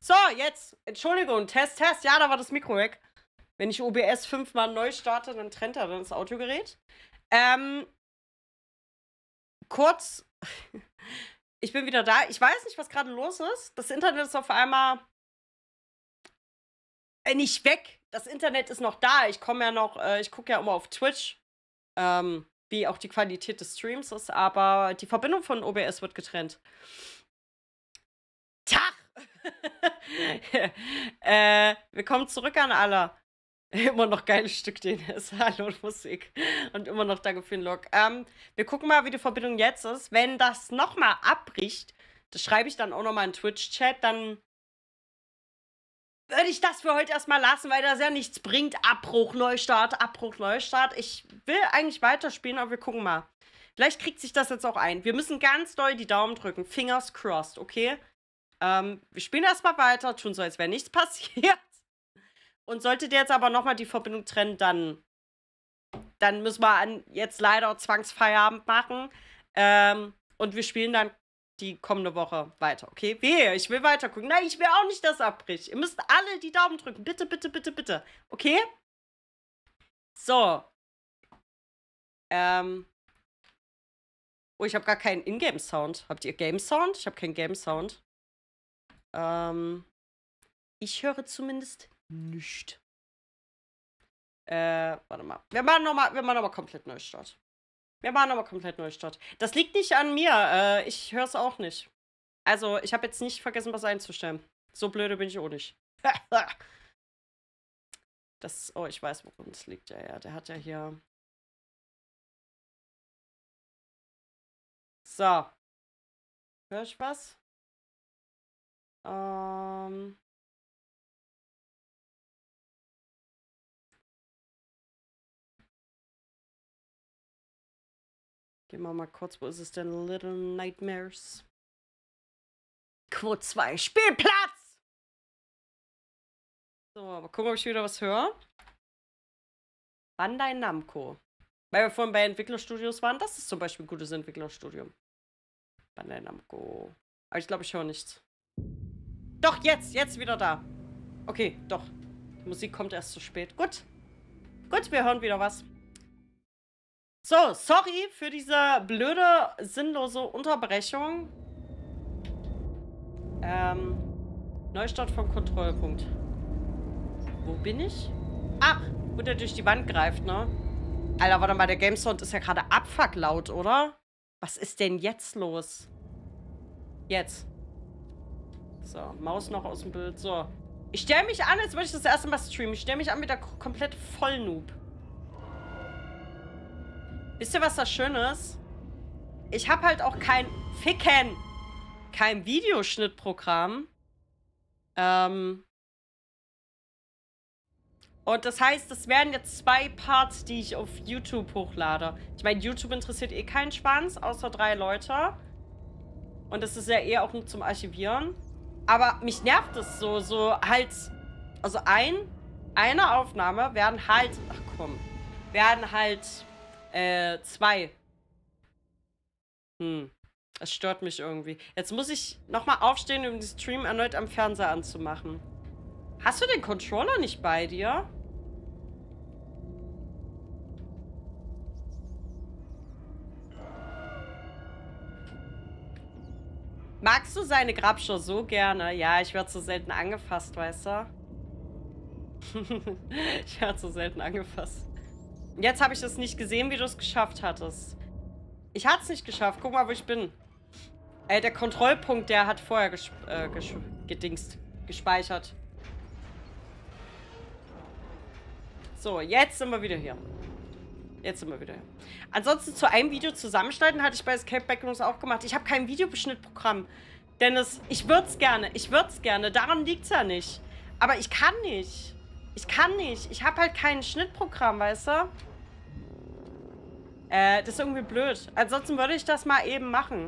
So, jetzt. Entschuldigung. Test. Ja, da war das Mikro weg. Wenn ich OBS 5-mal neu starte, dann trennt er dann das Audiogerät. Kurz. Ich bin wieder da. Ich weiß nicht, was gerade los ist. Das Internet ist auf einmal nicht weg. Das Internet ist noch da. Ich komme ja noch, ich gucke ja immer auf Twitch, wie auch die Qualität des Streams ist, aber die Verbindung von OBS wird getrennt. Tag! Willkommen zurück an alle. Immer noch geiles Stück DNS, hallo Musik. Und immer noch danke für den Log. Wir gucken mal, wie die Verbindung jetzt ist. Wenn das nochmal abbricht, das schreibe ich dann auch nochmal in Twitch-Chat, dann würde ich das für heute erstmal lassen, weil das ja nichts bringt. Abbruch, Neustart, Abbruch, Neustart. Ich will eigentlich weiterspielen, aber wir gucken mal. Vielleicht kriegt sich das jetzt auch ein. Wir müssen ganz doll die Daumen drücken. Fingers crossed, okay? Wir spielen erstmal weiter, tun so, als wäre nichts passiert. Und solltet ihr jetzt aber nochmal die Verbindung trennen, dann müssen wir jetzt leider Zwangsfeierabend machen. Und wir spielen dann die kommende Woche weiter, okay? Wehe, ich will weiter gucken. Nein, ich will auch nicht, dass abbricht. Ihr müsst alle die Daumen drücken. Bitte, bitte, bitte, bitte. Okay? So. Oh, ich habe gar keinen Ingame-Sound. Habt ihr Game-Sound? Ich habe keinen Game-Sound. Ich höre zumindest nicht. Warte mal. Wir machen nochmal komplett Neustart. Das liegt nicht an mir. Ich höre es auch nicht. Also, ich habe jetzt nicht vergessen, was einzustellen. So blöde bin ich auch nicht. Oh, ich weiß, worum es liegt. Ja, der hat ja hier... So. Hör ich was? Gehen wir mal kurz, wo ist es denn? Little Nightmares. Quote 2, Spielplatz! So, mal gucken, ob ich wieder was höre. Bandai Namco. Weil wir vorhin bei Entwicklerstudios waren, das ist zum Beispiel ein gutes Entwicklerstudium. Bandai Namco. Aber ich glaube, ich höre nichts. Doch, jetzt wieder da. Okay, doch. Die Musik kommt erst zu spät. Gut, wir hören wieder was. So, sorry für diese blöde, sinnlose Unterbrechung. Neustart vom Kontrollpunkt. Wo bin ich? Ach, wo der durch die Wand greift, ne? Alter, warte mal, der Game Sound ist ja gerade abfuck laut, oder? Was ist denn jetzt los? Jetzt. So, Maus noch aus dem Bild. So. Ich stelle mich an, als würde ich das erste Mal streamen. Ich stelle mich an mit der komplett Vollnoob. Wisst ihr, was das Schöne ist? Ich habe halt auch kein Videoschnittprogramm. Und das heißt, das wären jetzt 2 Parts, die ich auf YouTube hochlade. Ich meine, YouTube interessiert eh keinen Schwanz, außer 3 Leute. Und das ist ja eher auch nur zum Archivieren. Aber mich nervt es so halt... Also eine Aufnahme werden halt... Ach komm. Werden halt... 2. Das stört mich irgendwie. Jetzt muss ich nochmal aufstehen, um den Stream erneut am Fernseher anzumachen. Hast du den Controller nicht bei dir? Magst du seine Grabscher so gerne? Ja, ich werde so selten angefasst, weißt du? Ich werde so selten angefasst. Jetzt habe ich das nicht gesehen, wie du es geschafft hattest. Ich hatte es nicht geschafft. Guck mal, wo ich bin. Der Kontrollpunkt, der hat vorher gespeichert. So, jetzt sind wir wieder hier. Ansonsten zu einem Video zusammenschneiden hatte ich bei Escape Backrooms auch gemacht. Ich habe kein Videobeschnittprogramm. Dennis, ich würde es gerne. Daran liegt es ja nicht. Aber ich kann nicht. Ich habe halt kein Schnittprogramm, weißt du? Das ist irgendwie blöd. Ansonsten würde ich das mal eben machen.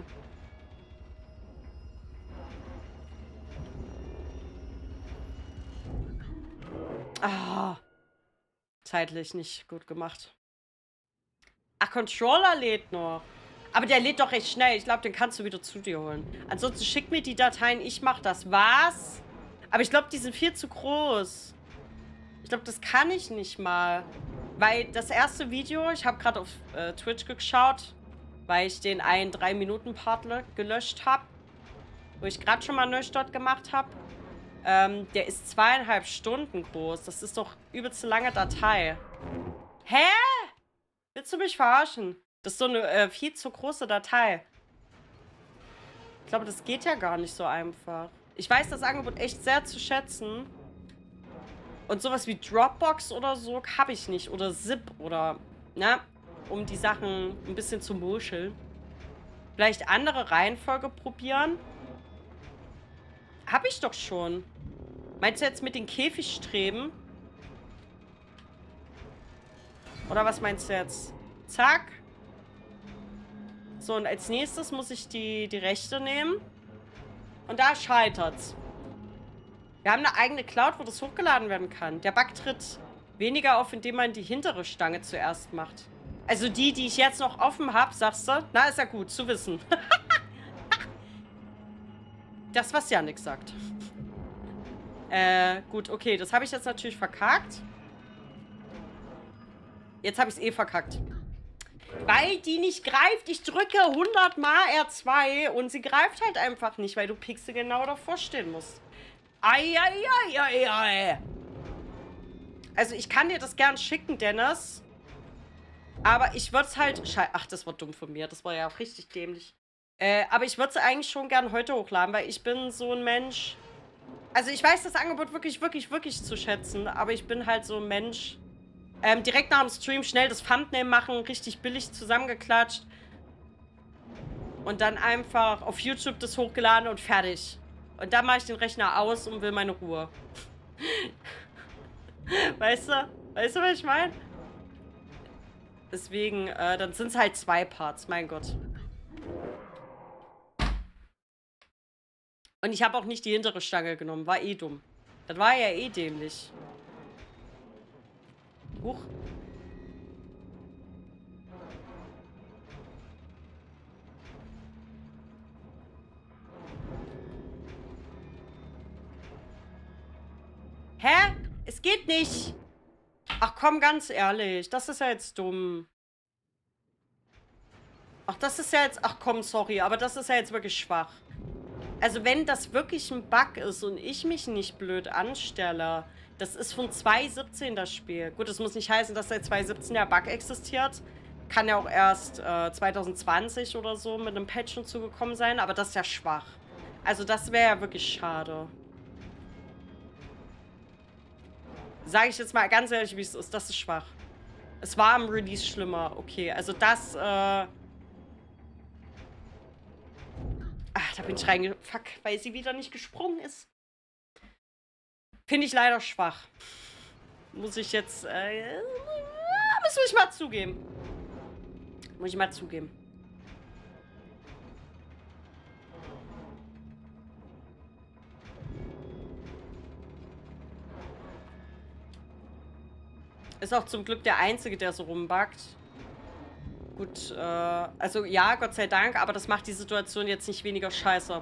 Ah. Zeitlich nicht gut gemacht. Ach, Controller lädt noch. Aber der lädt doch recht schnell. Ich glaube, den kannst du wieder zu dir holen. Ansonsten schick mir die Dateien. Ich mach das. Was? Aber ich glaube, die sind viel zu groß. Ich glaube, das kann ich nicht mal. Weil das erste Video, ich habe gerade auf Twitch geschaut, weil ich den einen 3-Minuten-Part gelöscht habe, wo ich gerade schon mal Neustart gemacht habe. Der ist 2,5 Stunden groß. Das ist doch übelst eine lange Datei. Hä? Willst du mich verarschen? Das ist so eine viel zu große Datei. Ich glaube, das geht ja gar nicht so einfach. Ich weiß das Angebot echt sehr zu schätzen. Und sowas wie Dropbox oder so habe ich nicht. Oder Zip oder, ne? Um die Sachen ein bisschen zu muscheln. Vielleicht andere Reihenfolge probieren. Habe ich doch schon. Meinst du jetzt mit den Käfigstreben? Oder was meinst du jetzt? Zack. So, und als nächstes muss ich die rechte nehmen. Und da scheitert's. Wir haben eine eigene Cloud, wo das hochgeladen werden kann. Der Bug tritt weniger auf, indem man die hintere Stange zuerst macht. Also die ich jetzt noch offen habe, sagst du? Na, ist ja gut zu wissen. Das, was Jannik sagt. Gut, okay. Das habe ich jetzt natürlich verkackt. Jetzt habe ich es eh verkackt. Weil die nicht greift. Ich drücke 100 Mal R2 und sie greift halt einfach nicht, weil du Pixel genau davor stehen musst. Eieieiei. Also ich kann dir das gern schicken, Dennis. Aber ich würde es halt... Ach, das war dumm von mir. Das war ja auch richtig dämlich. Aber ich würde es eigentlich schon gern heute hochladen, weil ich bin so ein Mensch... Also ich weiß das Angebot wirklich, wirklich, wirklich zu schätzen. Aber ich bin halt so ein Mensch... direkt nach dem Stream schnell das Thumbnail machen, richtig billig zusammengeklatscht. Und dann einfach auf YouTube das hochgeladen und fertig. Und dann mache ich den Rechner aus und will meine Ruhe. Weißt du? Weißt du, was ich meine? Deswegen, dann sind es halt 2 Parts, mein Gott. Und ich habe auch nicht die hintere Stange genommen, war eh dumm. Das war ja eh dämlich. Huch. Hä? Es geht nicht. Ach komm, ganz ehrlich. Das ist ja jetzt dumm. Ach, das ist ja jetzt... Ach komm, sorry. Aber das ist ja jetzt wirklich schwach. Also wenn das wirklich ein Bug ist und ich mich nicht blöd anstelle... Das ist von 2017 das Spiel. Gut, das muss nicht heißen, dass seit 2017 der Bug existiert. Kann ja auch erst 2020 oder so mit einem Patch hinzugekommen sein. Aber das ist ja schwach. Also das wäre ja wirklich schade. Sage ich jetzt mal ganz ehrlich, wie es ist. Das ist schwach. Es war am Release schlimmer. Okay, also das... Ach, da bin ich reinge... Fuck, weil sie wieder nicht gesprungen ist. Finde ich leider schwach. Muss ich jetzt... muss ich mal zugeben. Muss ich mal zugeben. Ist auch zum Glück der Einzige, der so rumbackt. Gut, also ja, Gott sei Dank, aber das macht die Situation jetzt nicht weniger scheiße.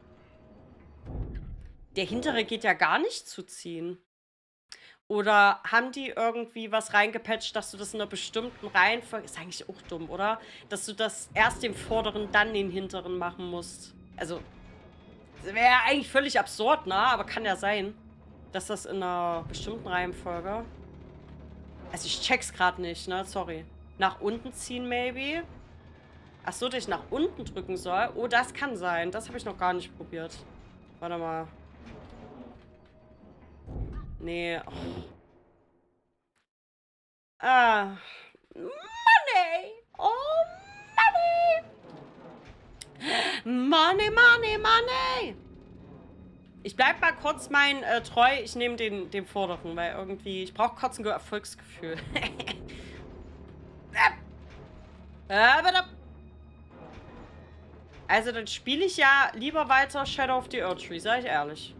Der hintere geht ja gar nicht zu ziehen. Oder haben die irgendwie was reingepatcht, dass du das in einer bestimmten Reihenfolge... Ist eigentlich auch dumm, oder? Dass du das erst den vorderen, dann den hinteren machen musst. Also, das wäre ja eigentlich völlig absurd, ne? Aber kann ja sein, dass das in einer bestimmten Reihenfolge... Also ich check's gerade nicht, ne? Sorry. Nach unten ziehen, maybe? Ach so, dass ich nach unten drücken soll? Oh, das kann sein. Das habe ich noch gar nicht probiert. Warte mal. Nee. Oh. Ah. Money! Oh, Money! Money, Money, Money! Ich bleib mal kurz treu. Ich nehme den vorderen, weil irgendwie... Ich brauche kurz ein Erfolgsgefühl. Also, dann spiele ich ja lieber weiter Shadow of the Erdtree, sag ich ehrlich.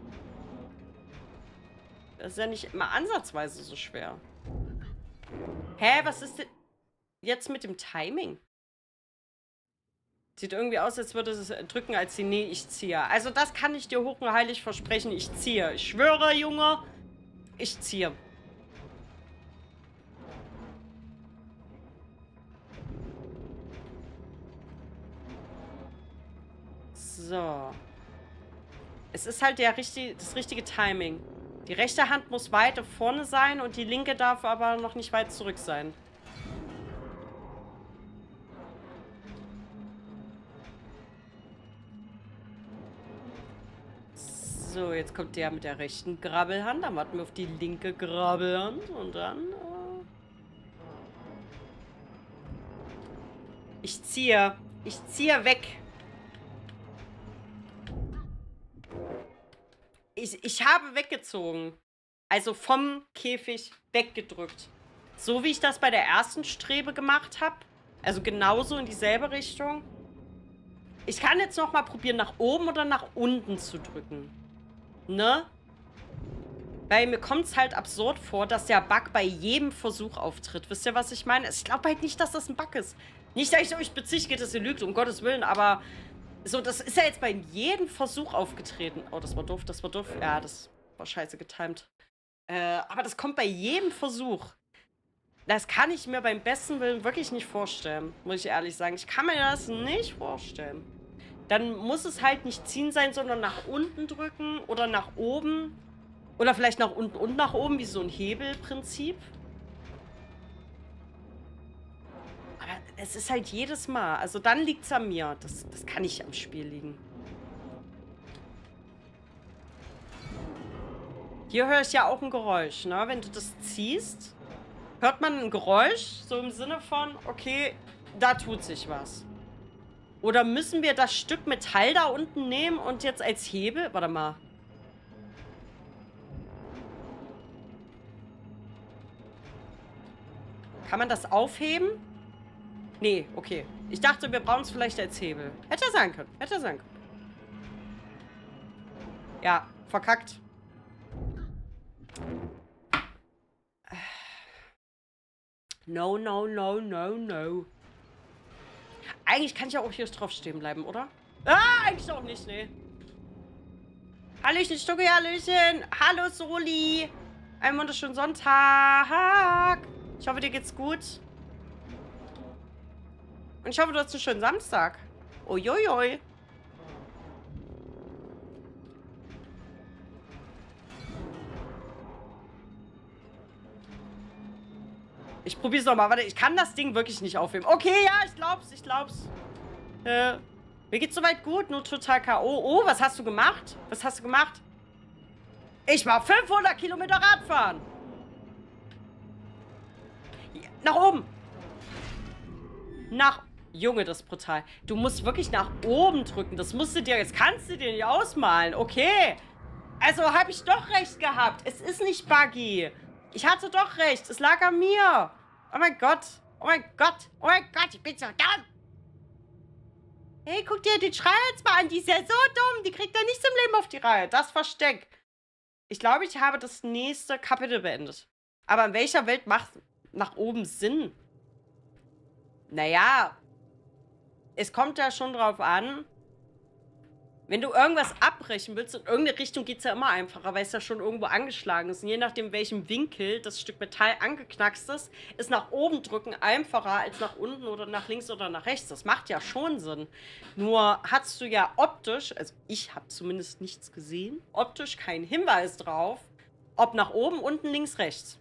Das ist ja nicht immer ansatzweise so schwer. Hä, was ist denn jetzt mit dem Timing? Sieht irgendwie aus, als würde es drücken, als sie, nee, ich ziehe. Also das kann ich dir hoch und heilig versprechen, ich ziehe. Ich schwöre, Junge, ich ziehe. So. Es ist halt das richtige Timing. Die rechte Hand muss weiter vorne sein und die linke darf aber noch nicht weit zurück sein. So, jetzt kommt der mit der rechten Grabbelhand. Dann warten wir auf die linke Grabbelhand und dann... Ich ziehe. Ich ziehe weg. Ich habe weggezogen. Also vom Käfig weggedrückt. So wie ich das bei der ersten Strebe gemacht habe. Also genauso in dieselbe Richtung. Ich kann jetzt noch mal probieren, nach oben oder nach unten zu drücken. Ne? Weil mir kommt es halt absurd vor, dass der Bug bei jedem Versuch auftritt. Wisst ihr, was ich meine? Ich glaube halt nicht, dass das ein Bug ist. Nicht, dass ich euch bezichtige, dass ihr lügt, um Gottes Willen, aber so, das ist ja jetzt bei jedem Versuch aufgetreten. Oh, das war doof, das war doof. Ja, das war scheiße getimt. Aber das kommt bei jedem Versuch. Das kann ich mir beim besten Willen wirklich nicht vorstellen, muss ich ehrlich sagen. Ich kann mir das nicht vorstellen. Dann muss es halt nicht ziehen sein, sondern nach unten drücken oder nach oben. Oder vielleicht nach unten und nach oben, wie so ein Hebelprinzip. Aber es ist halt jedes Mal. Also dann liegt es an mir. Das kann nicht am Spiel liegen. Hier höre ich ja auch ein Geräusch, ne? Wenn du das ziehst, hört man ein Geräusch, so im Sinne von, okay, da tut sich was. Oder müssen wir das Stück Metall da unten nehmen und jetzt als Hebel? Warte mal. Kann man das aufheben? Nee, okay. Ich dachte, wir brauchen es vielleicht als Hebel. Hätte sein können. Hätte sein können. Ja, verkackt. No, no, no, no, no. Eigentlich kann ich ja auch hier drauf stehen bleiben, oder? Ah, eigentlich auch nicht, nee. Hallöchen, Stucki, Hallöchen. Hallo, Soli. Einen wunderschönen Sonntag. Ich hoffe, dir geht's gut. Und ich hoffe, du hast einen schönen Samstag. Uiuiui. Ich probier's nochmal. Warte, ich kann das Ding wirklich nicht aufheben. Okay, ja, ich glaub's, ich glaub's. Mir geht's soweit gut, nur total K.O. Oh, was hast du gemacht? Was hast du gemacht? Ich war 500 Kilometer Radfahren. Ja, nach oben. Junge, das ist brutal. Du musst wirklich nach oben drücken. Das musst du dir... Jetzt kannst du dir nicht ausmalen. Okay. Also habe ich doch recht gehabt. Es ist nicht buggy. Ich hatte doch recht. Es lag an mir. Oh mein Gott. Oh mein Gott. Oh mein Gott. Ich bin so dumm. Hey, guck dir den Schrei jetzt mal an. Die ist ja so dumm. Die kriegt ja nichts im Leben auf die Reihe. Das Versteck. Ich glaube, ich habe das nächste Kapitel beendet. Aber in welcher Welt macht nach oben Sinn? Naja, es kommt ja schon drauf an, wenn du irgendwas abbrechen willst, in irgendeine Richtung geht es ja immer einfacher, weil es ja schon irgendwo angeschlagen ist. Und je nachdem, welchem Winkel das Stück Metall angeknackst ist nach oben drücken einfacher als nach unten oder nach links oder nach rechts. Das macht ja schon Sinn. Nur hast du ja optisch, also ich habe zumindest nichts gesehen, optisch keinen Hinweis drauf, ob nach oben, unten, links, rechts.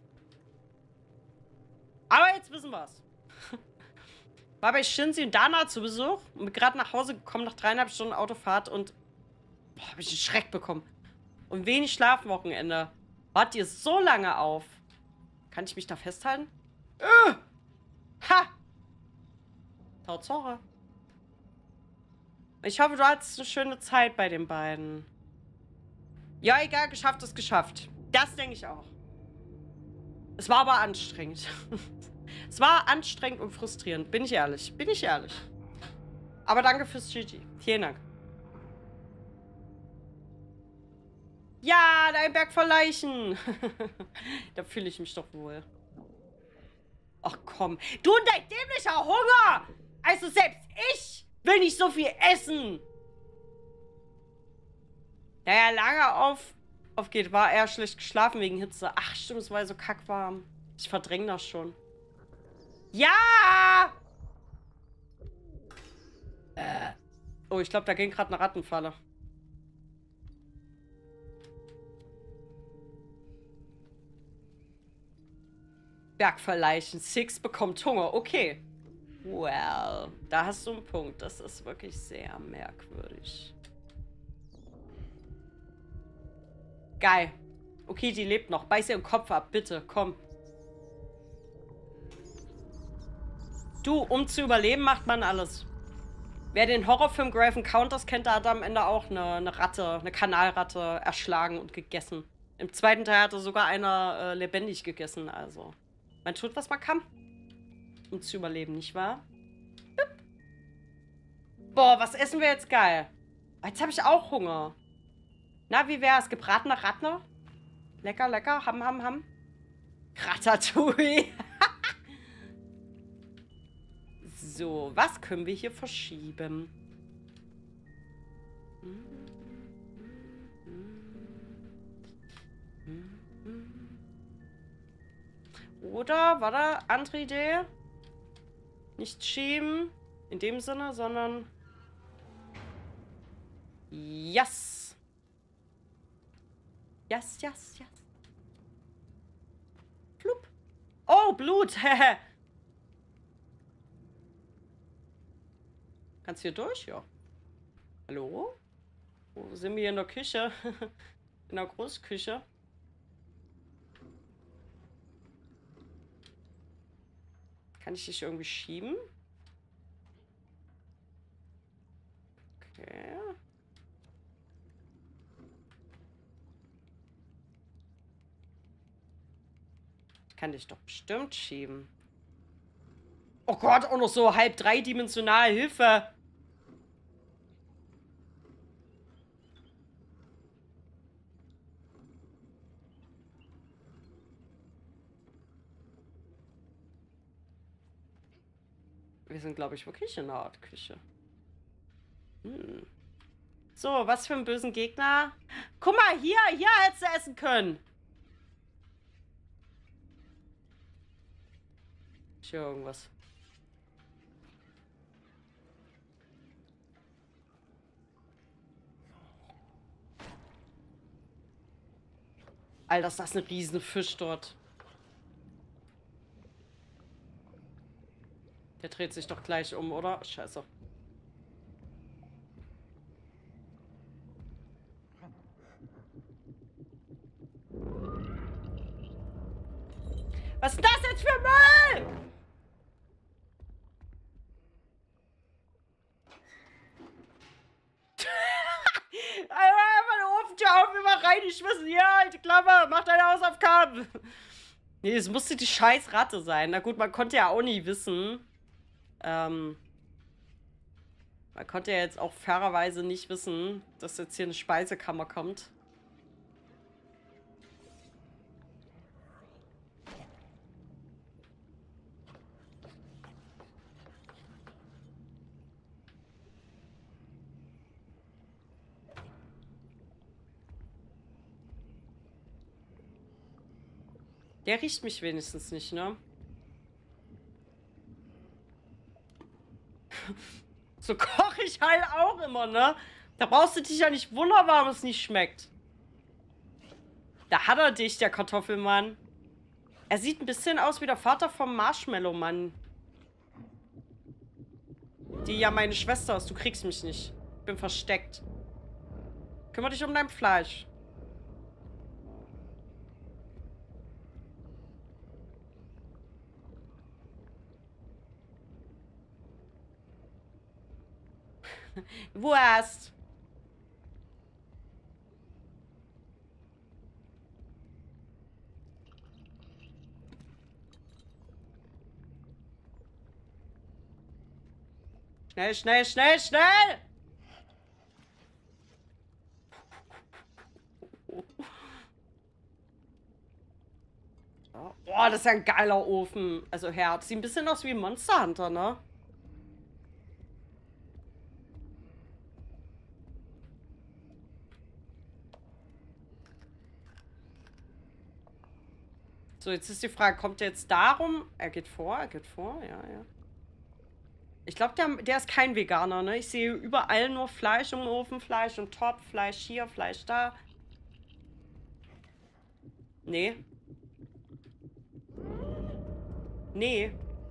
Aber jetzt wissen wir es. War bei Shinzi und Dana zu Besuch und bin gerade nach Hause gekommen nach 3,5 Stunden Autofahrt und habe ich einen Schreck bekommen. Und wenig Schlafwochenende. Wart ihr so lange auf? Kann ich mich da festhalten? Ha! Tatsache. Ich hoffe, du hattest eine schöne Zeit bei den beiden. Ja, egal, geschafft ist geschafft. Das denke ich auch. Es war aber anstrengend. Es war anstrengend und frustrierend, bin ich ehrlich. Bin ich ehrlich. Aber danke fürs GG. Vielen Dank. Ja, dein Berg voll Leichen. Da fühle ich mich doch wohl. Ach komm. Du und dein dämlicher Hunger. Also selbst ich Will nicht so viel essen. Naja, lange aufgeht, war er schlecht geschlafen wegen Hitze. Ach, stimmt, es war ja so kackwarm. Ich verdränge das schon. Ja! Oh, ich glaube, da ging gerade eine Rattenfalle. Bergverleichen. Six bekommt Hunger. Okay. Well, da hast du einen Punkt. Das ist wirklich sehr merkwürdig. Geil. Okay, die lebt noch. Beiß ihren Kopf ab, bitte. Komm. Du, um zu überleben, macht man alles. Wer den Horrorfilm Grave Encounters kennt, der hat am Ende auch eine Ratte, eine Kanalratte erschlagen und gegessen. Im zweiten Teil hatte sogar einer lebendig gegessen, also. Man tut, was man kann. Um zu überleben, nicht wahr? Bip. Boah, was essen wir jetzt geil? Jetzt habe ich auch Hunger. Na, wie wär's? Gebratene Ratte? Lecker, lecker. Ham, ham, ham. Ratatouille. So, was können wir hier verschieben? Oder, war da andere Idee? Nicht schieben, in dem Sinne, sondern... Yes! Yes, yes, yes. Flup. Oh, Blut! Kannst du hier durch? Ja. Hallo? Wo sind wir hier in der Küche? In der Großküche. Kann ich dich irgendwie schieben? Okay. Ich kann dich doch bestimmt schieben. Oh Gott, auch noch so halb dreidimensional. Hilfe! Wir sind, glaube ich, wirklich in einer Art Küche. So, was für einen bösen Gegner. Guck mal, hier hättest du essen können. Ist hier irgendwas? Alter, ist das ein Riesenfisch dort. Der dreht sich doch gleich um, oder? Scheiße. Was ist das jetzt für Müll? Einfach den Ofen auf, immer reingeschmissen. Ja, alte Klappe, mach deine Hausaufgaben. Nee, es musste die scheiß Ratte sein. Na gut, man konnte ja auch nie wissen. Man konnte ja jetzt auch fairerweise nicht wissen, dass jetzt hier eine Speisekammer kommt. Der riecht mich wenigstens nicht, ne? So koche ich halt auch immer, ne? Da brauchst du dich ja nicht wundern, warum es nicht schmeckt. Da hat er dich, der Kartoffelmann. Er sieht ein bisschen aus wie der Vater vom Marshmallow-Mann. Die ja meine Schwester ist. Du kriegst mich nicht. Ich bin versteckt. Kümmere dich um dein Fleisch. Wurst. Schnell, schnell, schnell, schnell! Boah, das ist ja ein geiler Ofen. Also Herz. Sieht ein bisschen aus wie Monster Hunter, ne? So, jetzt ist die Frage, kommt er jetzt darum? Er geht vor, ja, ja. Ich glaube, der ist kein Veganer, ne? Ich sehe überall nur Fleisch im Ofen, Fleisch im Topf, Fleisch hier, Fleisch da. Nee. Nee.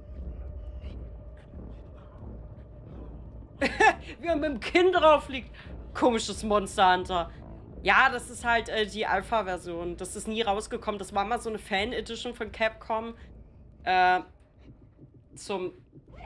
Wie er mit dem Kinn drauf liegt. Komisches Monster Hunter. Ja, das ist halt die Alpha-Version. Das ist nie rausgekommen. Das war mal so eine Fan-Edition von Capcom. Zum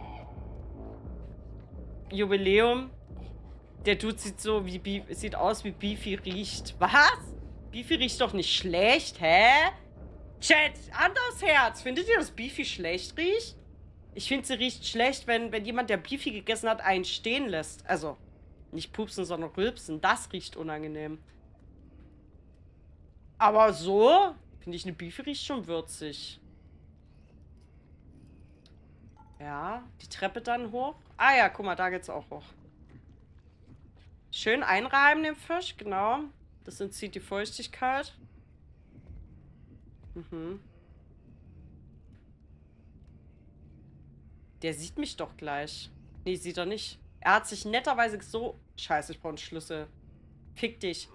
Jubiläum. Der Dude sieht aus wie Beefy riecht. Was? Beefy riecht doch nicht schlecht, hä? Chat, anderes Herz. Findet ihr, dass Beefy schlecht riecht? Ich finde, sie riecht schlecht, wenn jemand, der Beefy gegessen hat, einen stehen lässt. Also, nicht pupsen, sondern rülpsen. Das riecht unangenehm. Aber so, finde ich, eine Beefy riecht schon würzig. Ja, die Treppe dann hoch. Ah ja, guck mal, da geht's auch hoch. Schön einreiben den Fisch, genau. Das entzieht die Feuchtigkeit. Mhm. Der sieht mich doch gleich. Nee, sieht er nicht. Er hat sich netterweise so... Scheiße, ich brauche einen Schlüssel. Fick dich.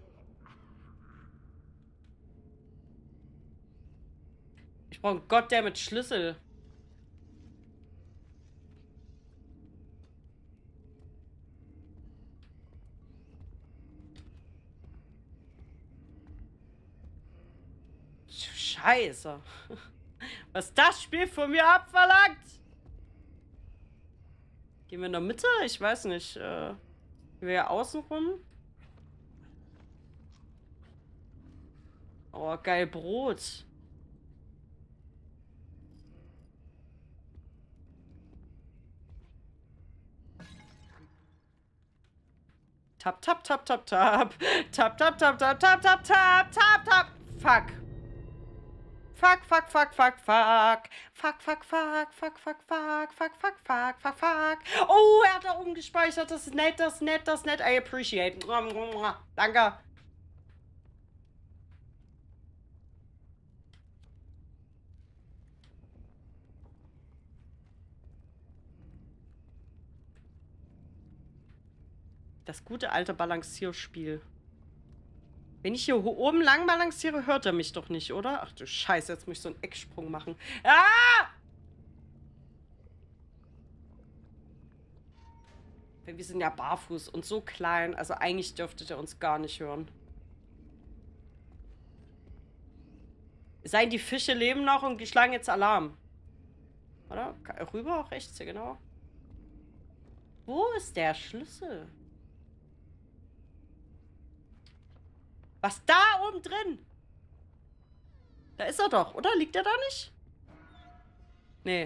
Ich brauche einen Goddammit Schlüssel. Scheiße. Was das Spiel von mir abverlangt. Gehen wir in der Mitte? Ich weiß nicht. Gehen wir hier außen rum? Oh, geil, Brot. Tap, tap, tap, tap, tap. Tap, tap, tap, tap, tap, tap, tap, tap, tap. Fuck. Fuck, fuck, fuck, fuck, fuck. Fuck, fuck, fuck, fuck, fuck, fuck, fuck, fuck, fuck, fuck, fuck. Oh, er hat da oben gespeichert. Das ist nett, das ist nett, das ist nett. I appreciate. Danke. Das gute alte Balancierspiel. Wenn ich hier oben lang balanciere, hört er mich doch nicht, oder? Ach du Scheiße, jetzt muss ich so einen Ecksprung machen. Ah! Wir sind ja barfuß und so klein. Also eigentlich dürfte der uns gar nicht hören. Es sei denn, die Fische leben noch und die schlagen jetzt Alarm. Oder? Rüber auch rechts, ja genau. Wo ist der Schlüssel? Was da oben drin? Da ist er doch, oder? Liegt er da nicht? Nee.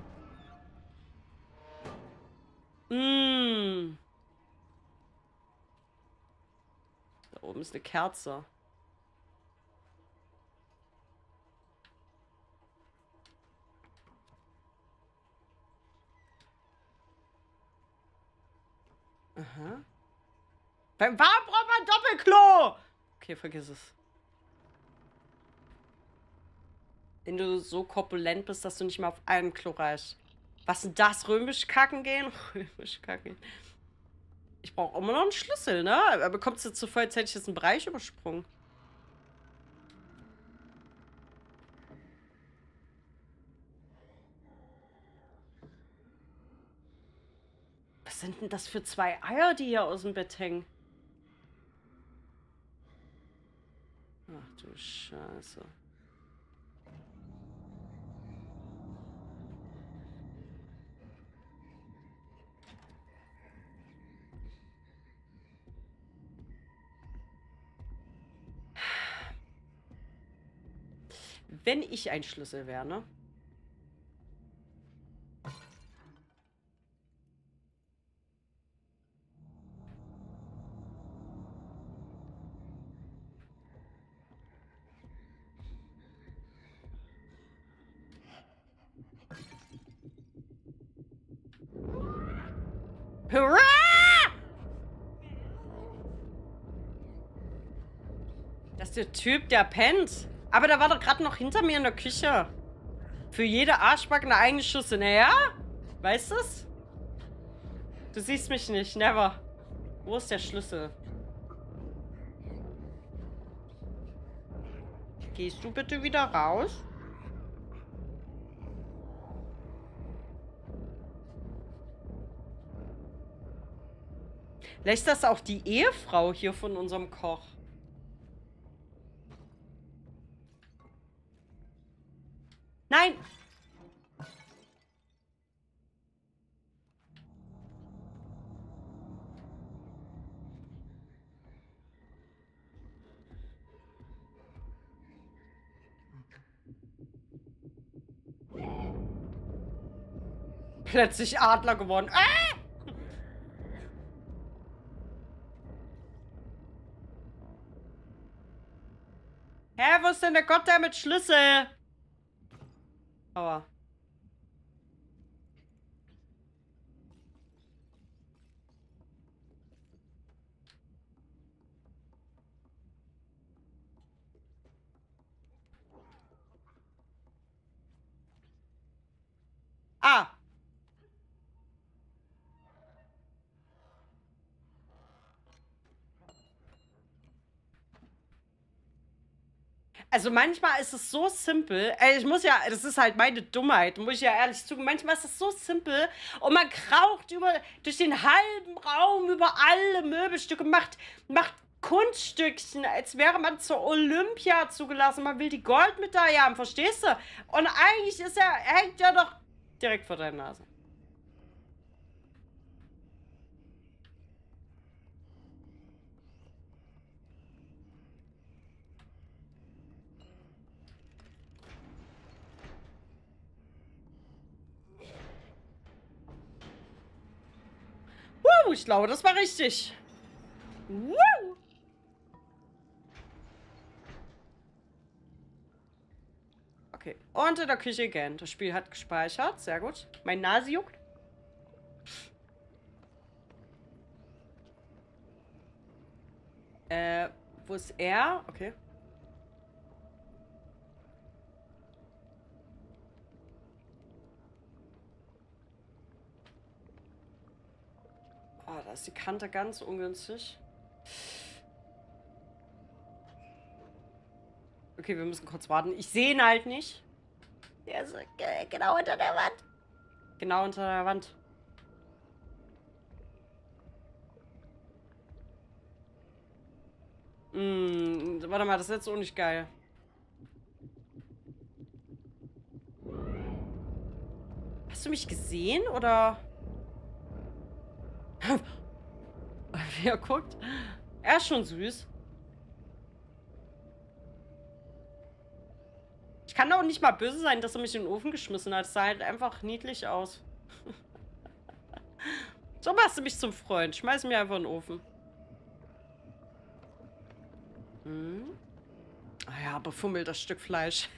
Da oben ist eine Kerze. Aha. Warum braucht man ein Doppelklo? Okay, vergiss es. Wenn du so korpulent bist, dass du nicht mal auf einem Klo reichst. Was denn das? Römisch kacken gehen? Römisch kacken. Ich brauche immer noch einen Schlüssel, ne? Aber kommst du zu voll, als hätte ich jetzt einen Bereich übersprungen. Was sind denn das für zwei Eier, die hier aus dem Bett hängen? Ach du Scheiße. Wenn ich ein Schlüssel wäre, ne? Hurra! Das ist der Typ, der pennt. Aber der war doch gerade noch hinter mir in der Küche. Für jede Arschbacke eine eigene Schüssel. Naja, weißt du's? Du siehst mich nicht, never. Wo ist der Schlüssel? Gehst du bitte wieder raus? Vielleicht ist das auch die Ehefrau hier von unserem Koch. Nein! Plötzlich Adler geworden. Ah! Hä, wo ist denn der Gott der mit Schlüssel? Aua. Ah. Also manchmal ist es so simpel. Ich muss ja, das ist halt meine Dummheit, muss ich ja ehrlich zugeben. Manchmal ist es so simpel und man kraucht durch den halben Raum über alle Möbelstücke, macht Kunststückchen, als wäre man zur Olympia zugelassen. Man will die Goldmedaille haben, verstehst du? Und eigentlich hängt er doch direkt vor deiner Nase. Ich glaube, das war richtig. Okay, und in der Küche again. Das Spiel hat gespeichert. Sehr gut. Mein Nase juckt. Wo ist er? Okay. Oh, da ist die Kante ganz ungünstig. Okay, wir müssen kurz warten. Ich sehe ihn halt nicht. Der ist genau unter der Wand. Genau unter der Wand. Warte mal, das ist jetzt auch nicht geil. Hast du mich gesehen, oder? Wie er guckt. Er ist schon süß. Ich kann doch nicht mal böse sein, dass er mich in den Ofen geschmissen hat. Es sah halt einfach niedlich aus. So machst du mich zum Freund. Schmeiß mir einfach in den Ofen. Ah ja, befummelt das Stück Fleisch.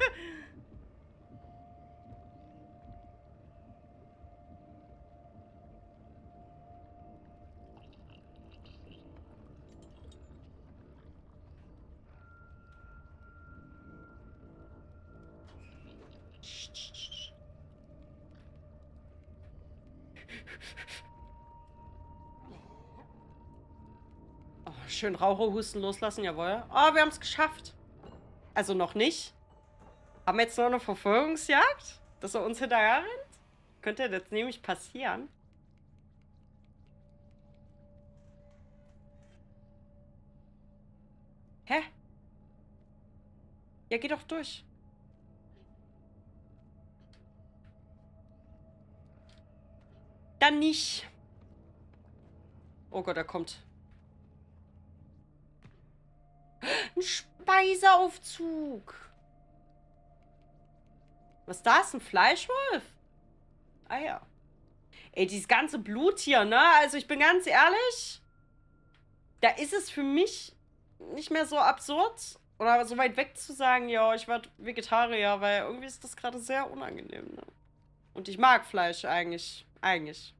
Oh, schön Raucherhusten loslassen, jawohl. Oh, wir haben es geschafft. Also noch nicht. Haben wir jetzt noch eine Verfolgungsjagd? Dass er uns hinterher rennt? Könnte jetzt nämlich passieren. Hä? Ja, geh doch durch. Dann nicht. Oh Gott, er kommt. Ein Speiseaufzug. Was ist das? Ein Fleischwolf? Ah ja. Ey, dieses ganze Blut hier, ne? Also ich bin ganz ehrlich, da ist es für mich nicht mehr so absurd oder so weit weg zu sagen, ja, ich werde Vegetarier, weil irgendwie ist das gerade sehr unangenehm, ne? Und ich mag Fleisch eigentlich. Eigentlich.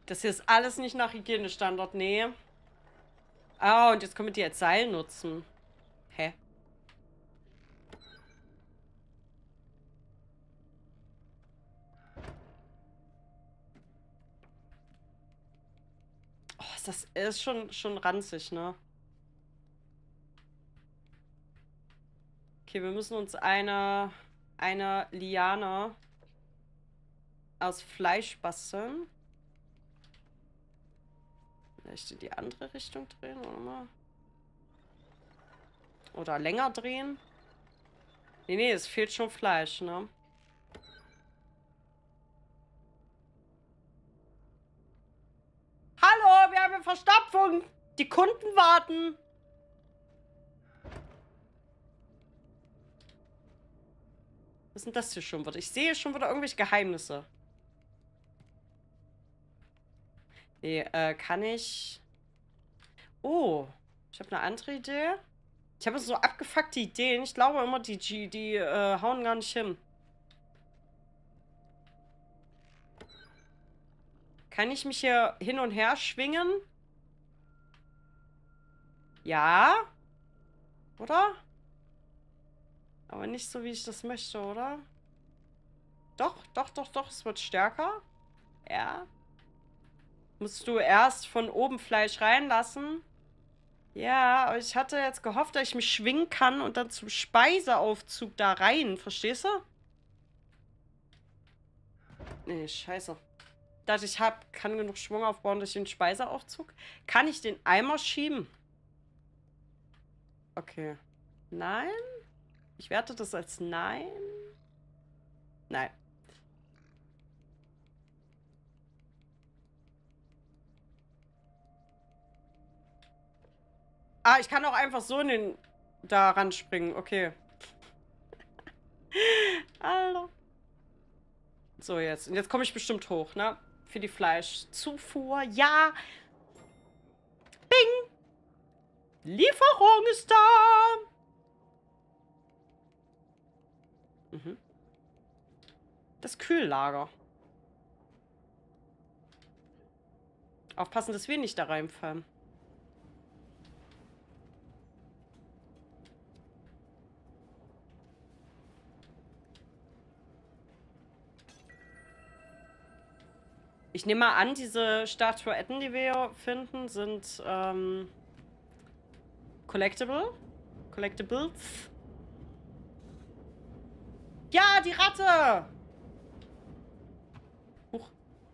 Das hier ist alles nicht nach Hygienestandard, nee. Ah, und jetzt können wir die als Seil nutzen. Hä? Oh, das ist schon ranzig, ne? Okay, wir müssen uns eine Liane aus Fleisch basteln. Vielleicht in die andere Richtung drehen, oder mal? Oder länger drehen? Nee, es fehlt schon Fleisch, ne? Hallo, wir haben eine Verstopfung. Die Kunden warten. Was ist denn das hier schon wieder? Ich sehe schon wieder irgendwelche Geheimnisse. Nee, kann ich... Oh, ich habe eine andere Idee. Ich habe so abgefuckte Ideen. Ich glaube immer, die hauen gar nicht hin. Kann ich mich hier hin und her schwingen? Ja. Oder? Aber nicht so, wie ich das möchte, oder? Doch. Es wird stärker. Ja. Musst du erst von oben Fleisch reinlassen? Ja, aber ich hatte jetzt gehofft, dass ich mich schwingen kann und dann zum Speiseaufzug da rein. Verstehst du? Nee, scheiße. Dachte ich kann genug Schwung aufbauen durch den Speiseaufzug. Kann ich den Eimer schieben? Okay. Nein? Ich werte das als Nein. Nein. Ah, ich kann auch einfach so in den da ran springen. Okay. Alter. So, jetzt. Und jetzt komme ich bestimmt hoch, ne? Für die Fleischzufuhr. Ja. Bing. Lieferung ist da. Mhm. Das Kühllager. Aufpassen, dass wir nicht da reinfallen. Ich nehme mal an, diese Statuetten, die wir hier finden, sind Collectibles. Ja, die Ratte! Huch.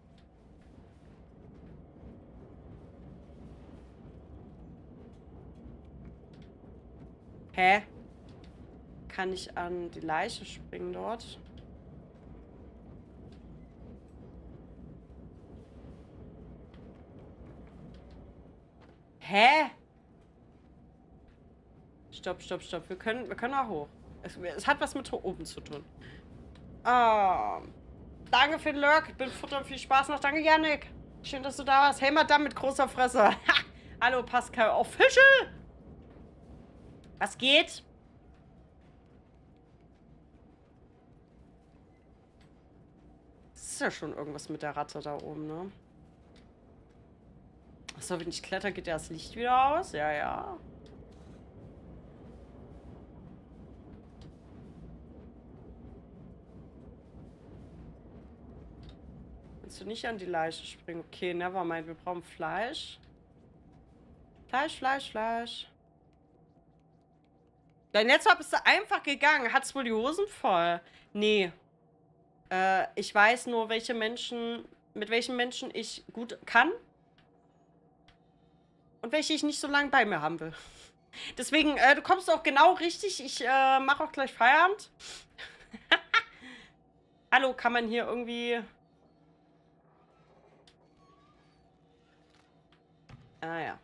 Hä? Kann ich an die Leiche springen dort? Hä? Stopp. Wir können auch hoch. Es hat was mit oben zu tun. Danke für den Lurk. Ich bin Futter. Viel Spaß noch. Danke, Yannick. Schön, dass du da warst. Hey, Madame mit großer Fresse. Ha! Hallo, Pascal. Official! Was geht? Das ist ja schon irgendwas mit der Ratte da oben, ne? Achso, wenn ich kletter, geht ja das Licht wieder aus? Ja. Willst du nicht an die Leiche springen? Okay, nevermind. Wir brauchen Fleisch. Fleisch. Dein Netzwerk bist du einfach gegangen. Hat's wohl die Hosen voll? Nee. Ich weiß nur, mit welchen Menschen ich gut kann. Und welche ich nicht so lange bei mir haben will. Deswegen, du kommst auch genau richtig. Ich mache auch gleich Feierabend. Hallo, kann man hier irgendwie... Ah ja.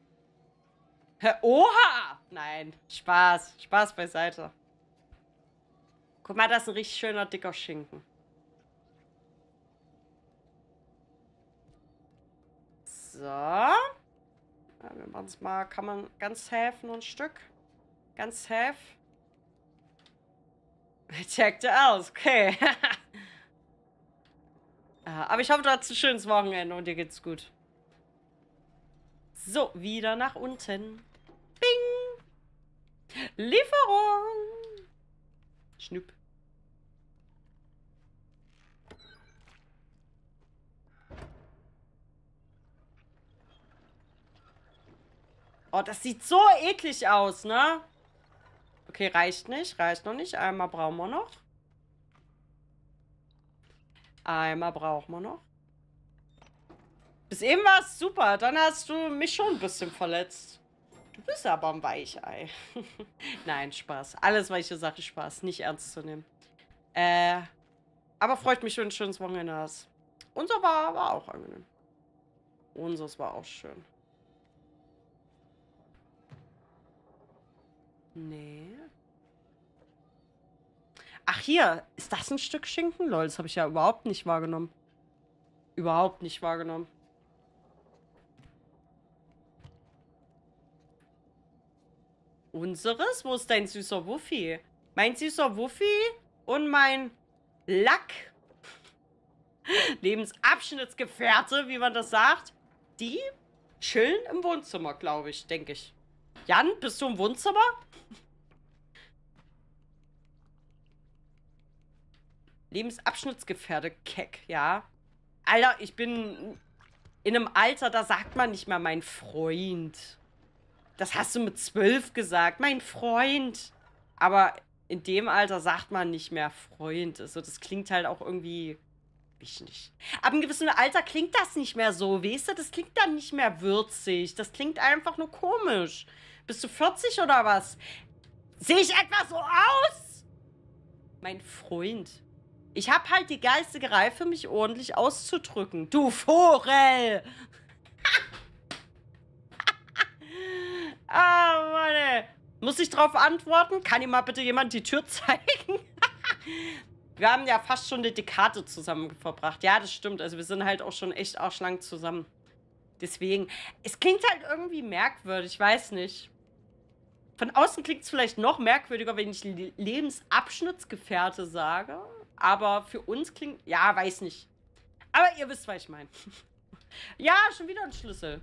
Oha! Nein, Spaß beiseite. Guck mal, das ist ein richtig schöner, dicker Schinken. So. Ja, wir machen es mal, kann man ganz helfen, nur ein Stück. Ganz helf. Checkte aus, okay. Aber ich hoffe, du hattest ein schönes Wochenende und dir geht's gut. So, wieder nach unten. Bing! Lieferung! Schnupp. Oh, das sieht so eklig aus, ne? Okay, reicht nicht. Reicht noch nicht. Einmal brauchen wir noch. Einmal brauchen wir noch. Bis eben war es super. Dann hast du mich schon ein bisschen verletzt. Du bist aber ein Weichei. Nein, Spaß. Alles, was ich hier sage, Spaß. Nicht ernst zu nehmen. Aber freut mich, wenn du ein schönes Wochenende hast. Unser war auch angenehm. Unseres war auch schön. Nee. Ach, hier. Ist das ein Stück Schinken? Lol, das habe ich ja überhaupt nicht wahrgenommen. Überhaupt nicht wahrgenommen. Unseres? Wo ist dein süßer Wuffi? Mein süßer Wuffi und mein Lack. Lebensabschnittsgefährte, wie man das sagt. Die chillen im Wohnzimmer, glaube ich, denke ich. Jan, bist du im Wohnzimmer? Lebensabschnittsgefährte, keck, ja. Alter, ich bin in einem Alter, da sagt man nicht mehr mein Freund. Das hast du mit 12 gesagt, mein Freund. Aber in dem Alter sagt man nicht mehr Freund. Also das klingt halt auch irgendwie, ich nicht. Ab einem gewissen Alter klingt das nicht mehr so, weißt du? Das klingt dann nicht mehr würzig. Das klingt einfach nur komisch. Bist du 40 oder was? Sehe ich etwa so aus? Mein Freund. Ich habe halt die geistige Reife, mich ordentlich auszudrücken. Du Vogel! Ah, Mann, ey. Muss ich drauf antworten? Kann ihm mal bitte jemand die Tür zeigen? Wir haben ja fast schon eine Dekade zusammen verbracht. Ja, das stimmt. Also wir sind halt auch schon echt arschlang zusammen. Deswegen, es klingt halt irgendwie merkwürdig, ich weiß nicht. Von außen klingt es vielleicht noch merkwürdiger, wenn ich Lebensabschnittsgefährte sage. Aber für uns klingt, ja, weiß nicht. Aber ihr wisst, was ich meine. Ja, schon wieder ein Schlüssel.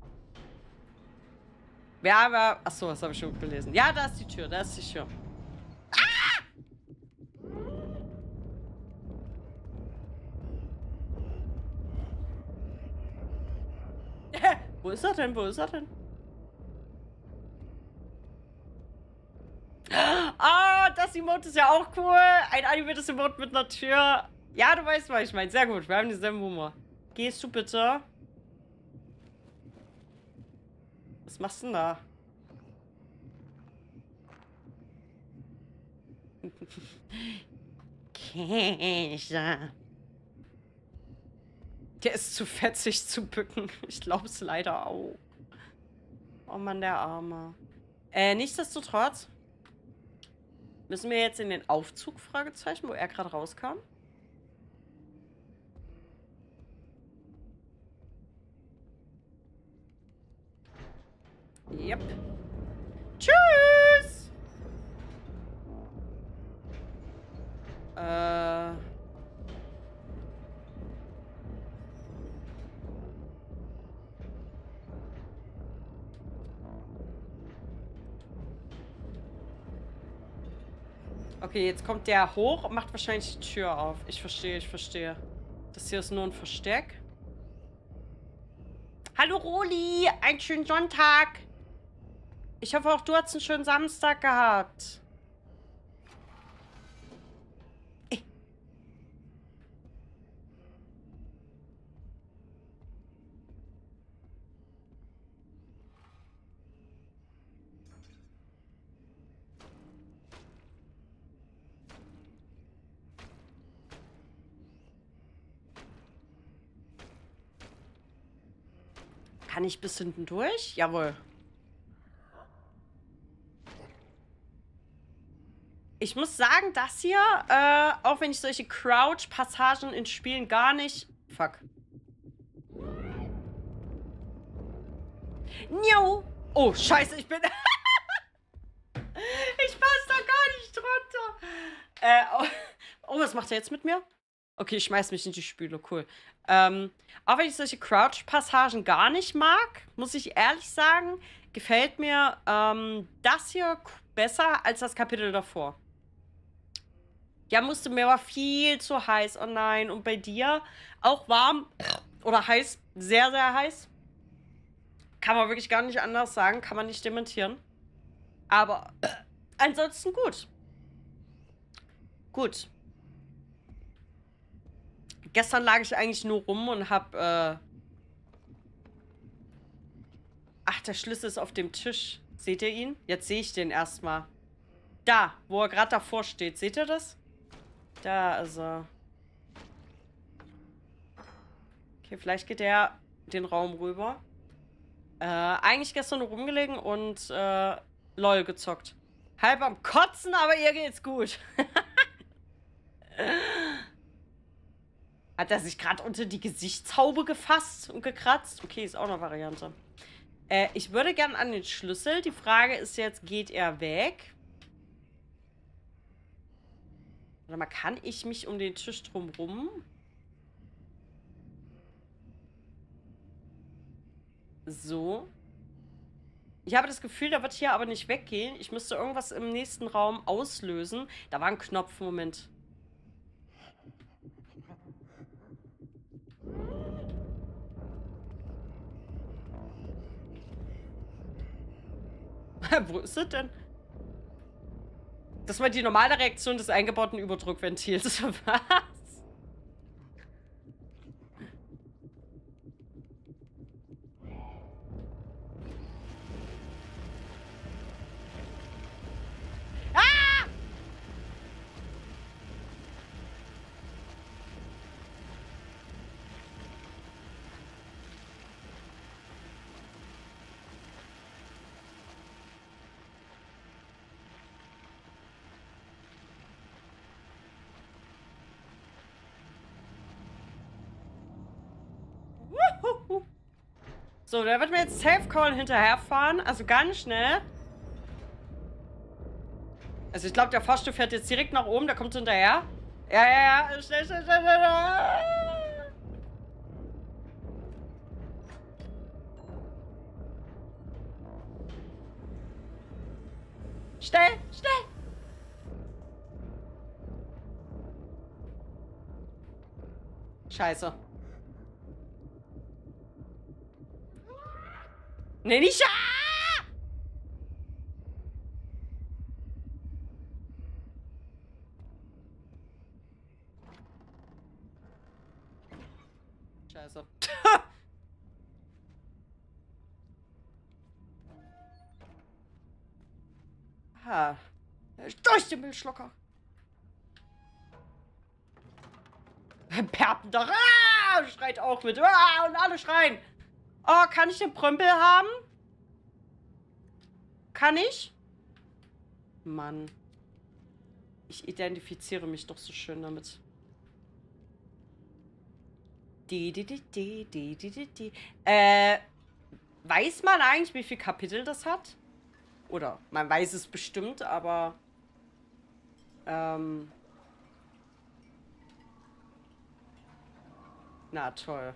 Ja, aber, achso, das habe ich schon gelesen. Ja, da ist die Tür, da ist die Tür. Ah! Wo ist er denn? Wo ist er denn? Ah, das Emote ist ja auch cool. Ein animiertes Emote mit einer Tür. Ja, du weißt, was ich meine. Sehr gut, wir haben denselben Humor. Gehst du bitte? Was machst du denn da? Käse. Der ist zu fetzig zu bücken. Ich glaube es leider auch. Oh Mann, der Arme. Nichtsdestotrotz müssen wir jetzt in den Aufzug, Fragezeichen, wo er gerade rauskam. Yep. Tschüss! Okay, jetzt kommt der hoch und macht wahrscheinlich die Tür auf. Ich verstehe, ich verstehe. Das hier ist nur ein Versteck. Hallo Roli, einen schönen Sonntag. Ich hoffe auch du hast einen schönen Samstag gehabt. Kann ich bis hinten durch? Jawohl. Ich muss sagen, das hier, auch wenn ich solche Crouch-Passagen in Spielen gar nicht... Fuck. Nio. Oh, scheiße, ich bin... ich passe da gar nicht drunter. Oh, was macht er jetzt mit mir? Okay, ich schmeiß mich in die Spüle, cool. Auch wenn ich solche Crouch-Passagen gar nicht mag, muss ich ehrlich sagen, gefällt mir das hier besser als das Kapitel davor. Ja, mir war viel zu heiß. Oh nein. Und bei dir auch warm oder heiß, sehr, sehr heiß. Kann man wirklich gar nicht anders sagen, kann man nicht dementieren. Aber ansonsten gut. Gut. Gestern lag ich eigentlich nur rum und hab, ach, der Schlüssel ist auf dem Tisch. Seht ihr ihn? Jetzt sehe ich den erstmal. Da, wo er gerade davor steht. Seht ihr das? Da, also. Okay, vielleicht geht er den Raum rüber. Eigentlich gestern nur rumgelegen und, LOL gezockt. Halb am Kotzen, aber ihr geht's gut. Hat er sich gerade unter die Gesichtshaube gefasst und gekratzt? Okay, ist auch eine Variante. Ich würde gern an den Schlüssel. Die Frage ist jetzt, geht er weg? Warte mal, kann ich mich um den Tisch drumrum? So. Ich habe das Gefühl, der wird hier aber nicht weggehen. Ich müsste irgendwas im nächsten Raum auslösen. Da war ein Knopf, Moment. Wo ist es denn? Das war die normale Reaktion des eingebauten Überdruckventils. Was? Ah! Wuhu. So, der wird mir jetzt Safe Call hinterherfahren. Also ganz schnell. Also ich glaube, der Fahrstuhl fährt jetzt direkt nach oben. Der kommt hinterher. Ja, ja, ja. Schnell, schnell, schnell, schnell. Schnell, schnell. Scheiße. Nee, nicht. Ah! Scheiße. Ah. Durch den Müllschlucker. Perpendach. Ah! Schreit auch mit. Ah! Und alle schreien. Oh, kann ich den Prömpel haben? Kann ich? Mann. Ich identifiziere mich doch so schön damit. Weiß man eigentlich, wie viele Kapitel das hat? Oder man weiß es bestimmt, aber na toll.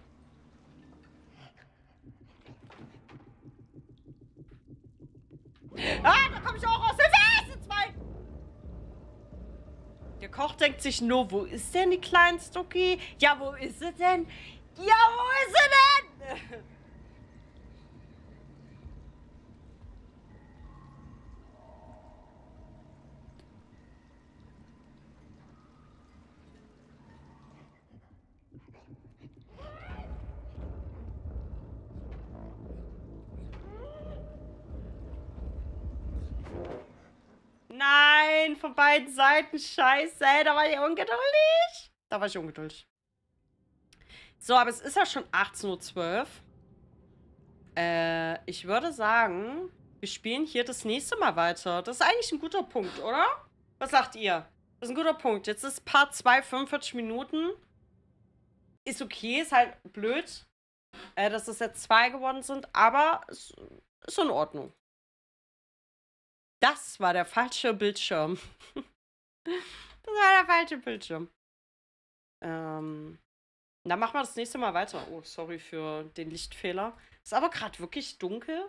Ah, da komme ich auch raus. Hilfe, es sind zwei. Der Koch denkt sich nur, wo ist denn die kleine Stucki? Ja, wo ist sie denn? Ja, wo ist sie denn? Nein, von beiden Seiten. Scheiße, ey, da war ich ungeduldig. Da war ich ungeduldig. So, aber es ist ja schon 18:12 Uhr. Ich würde sagen, wir spielen hier das nächste Mal weiter. Das ist eigentlich ein guter Punkt, oder? Was sagt ihr? Das ist ein guter Punkt. Jetzt ist Part 2, 45 Minuten. Ist okay, ist halt blöd, dass es jetzt 2 geworden sind, aber ist in Ordnung. Das war der falsche Bildschirm. Das war der falsche Bildschirm. Dann machen wir das nächste Mal weiter. Oh, sorry für den Lichtfehler. Ist aber gerade wirklich dunkel.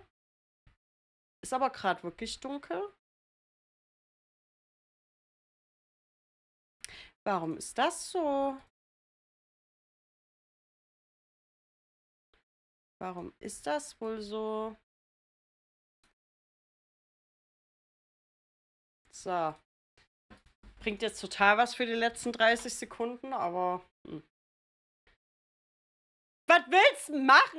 Warum ist das so? Warum ist das wohl so? So. Bringt jetzt total was für die letzten 30 Sekunden, aber. Was willst du machen,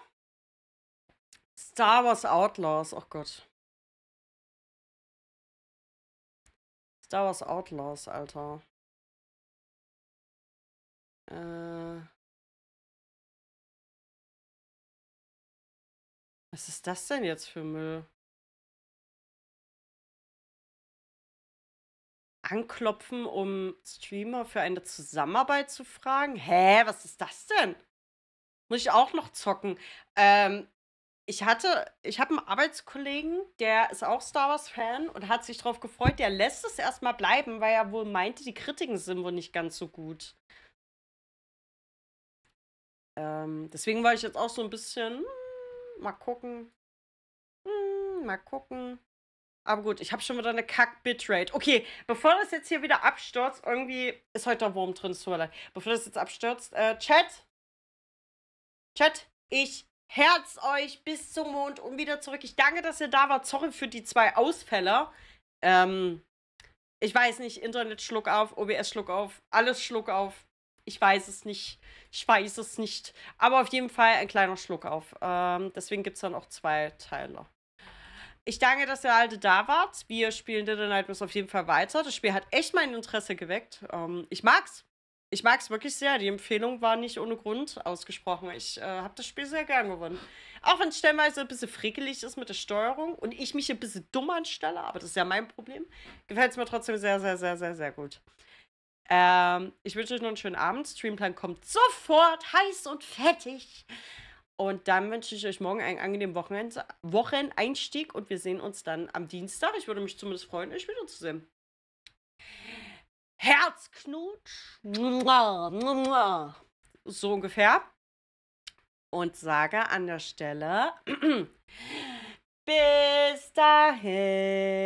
Star Wars Outlaws, oh Gott. Star Wars Outlaws, Alter. Was ist das denn jetzt für Müll? Anklopfen, um Streamer für eine Zusammenarbeit zu fragen? Hä, was ist das denn? Muss ich auch noch zocken? Ich habe einen Arbeitskollegen, der ist auch Star Wars-Fan und hat sich darauf gefreut. Der lässt es erstmal bleiben, weil er wohl meinte, die Kritiken sind wohl nicht ganz so gut. Deswegen war ich jetzt auch so ein bisschen, mal gucken. Mal gucken. Aber gut, ich habe schon wieder eine Kack-Bitrate. Okay, bevor das jetzt hier wieder abstürzt, irgendwie ist heute der Wurm drin, so leid. Bevor das jetzt abstürzt, Chat, ich herz euch bis zum Mond und wieder zurück. Ich danke, dass ihr da wart. Sorry für die 2 Ausfälle. Ich weiß nicht, Internet schluck auf, OBS schluck auf, alles schluck auf. Ich weiß es nicht. Aber auf jeden Fall ein kleiner Schluck auf. Deswegen gibt es dann auch 2 Teile. Ich danke, dass ihr alle da wart. Wir spielen Little Nightmares auf jeden Fall weiter. Das Spiel hat echt mein Interesse geweckt. Ich mag's. Ich mag's wirklich sehr. Die Empfehlung war nicht ohne Grund ausgesprochen. Ich habe das Spiel sehr gern gewonnen. Auch wenn es stellenweise ein bisschen frickelig ist mit der Steuerung und ich mich ein bisschen dumm anstelle, aber das ist ja mein Problem, gefällt es mir trotzdem sehr, sehr, sehr, sehr, sehr gut. Ich wünsche euch noch einen schönen Abend. Streamplan kommt sofort, heiß und fettig. Und dann wünsche ich euch morgen einen angenehmen Wocheneinstieg und wir sehen uns dann am Dienstag. Ich würde mich zumindest freuen, euch wiederzusehen. Herzknutsch. So ungefähr. Und sage an der Stelle bis dahin.